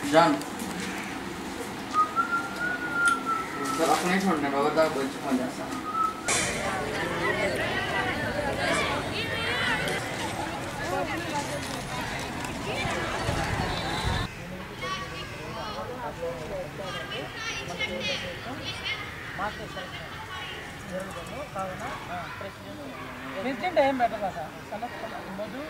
John sir అక్కడ నుంచి ఉంటాను ఒకరి దాకా వచ్చి ఫోన్ చేస్తాను. ప్రెసిడెంట్ ఏం పెట్టదా సార్ మధు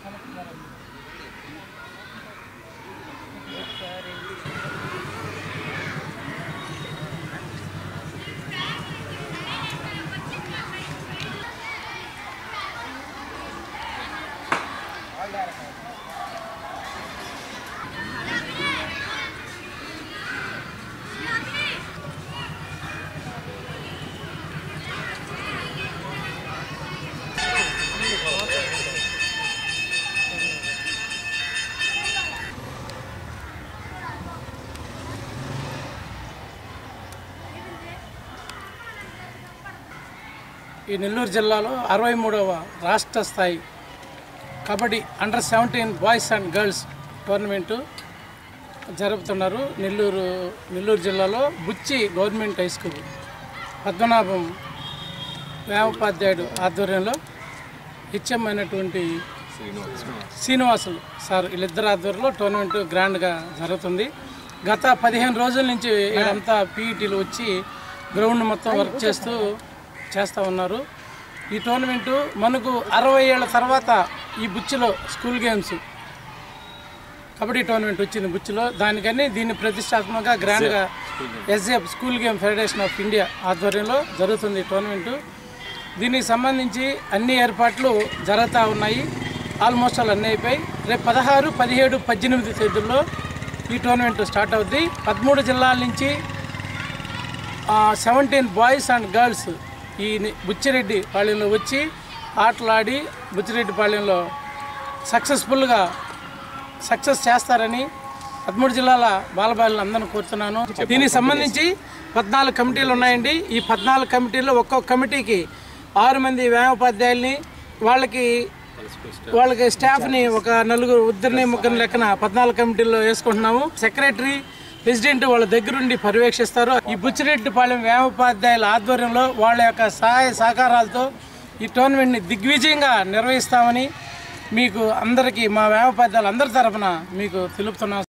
ఈ నెల్లూరు జిల్లాలో 63వ రాష్ట్ర స్థాయి కబడ్డీ అండర్-17 బాయ్స్ అండ్ గర్ల్స్ టోర్నమెంటు జరుపుతున్నారు. నెల్లూరు జిల్లాలో Buchi government high school Padmanabham వ్యామోపాధ్యాయుడు ఆధ్వర్యంలో హెచ్ఎం అయినటువంటి శ్రీనివాసులు సార్ వీళ్ళిద్దరు ఆధ్వర్యంలో టోర్నమెంటు గ్రాండ్గా జరుగుతుంది. గత 15 రోజుల నుంచి వీళ్ళంతా పీఈటీలు వచ్చి గ్రౌండ్ మొత్తం వర్క్ చేస్తూ ఉన్నారు. ఈ టోర్నమెంటు మనకు 60 ఏళ్ల తర్వాత ఈ బుచ్చిలో స్కూల్ గేమ్స్ కబడ్డీ టోర్నమెంట్ వచ్చింది బుచ్చిలో. దానికని దీన్ని ప్రతిష్టాత్మకంగా గ్రాండ్గా SF school game federation of India ఆధ్వర్యంలో జరుగుతుంది ఈ టోర్నమెంటు. దీనికి సంబంధించి అన్ని ఏర్పాట్లు జరుగుతూ ఉన్నాయి. ఆల్మోస్ట్ ఆల్ అన్నీ అయిపోయి రేపు 16, 17, 18 తేదీల్లో ఈ టోర్నమెంట్ స్టార్ట్ అవుద్ది. 13 జిల్లాల నుంచి 17 బాయ్స్ అండ్ గర్ల్స్ ఈ బుచ్చిరెడ్డి పాళెంలో వచ్చి ఆటలాడి బుచ్చిరెడ్డి పాళెంలో సక్సెస్ చేస్తారని 13 జిల్లాల బాలబాలిని అందరిని కోరుతున్నాను. దీనికి సంబంధించి 14 కమిటీలు ఉన్నాయండి. ఈ 14 కమిటీల్లో ఒక్కొక్క కమిటీకి 6 మంది వ్యాయామోపాధ్యాయుల్ని వాళ్ళకి స్టాఫ్ని ఒక 4-3 లెక్కన 14 కమిటీల్లో వేసుకుంటున్నాము. సెక్రటరీ, ప్రెసిడెంట్ వాళ్ళ దగ్గరుండి పర్యవేక్షిస్తారు. ఈ బుచ్చిరెడ్డిపాళెం వ్యాయామోపాధ్యాయుల ఆధ్వర్యంలో వాళ్ళ యొక్క సహాయ సహకారాలతో ఈ టోర్నమెంట్ని దిగ్విజయంగా నిర్వహిస్తామని మీకు అందరికీ మా వ్యాయామోపాధ్యాయులు అందరి తరఫున మీకు తెలుపుతున్నాం.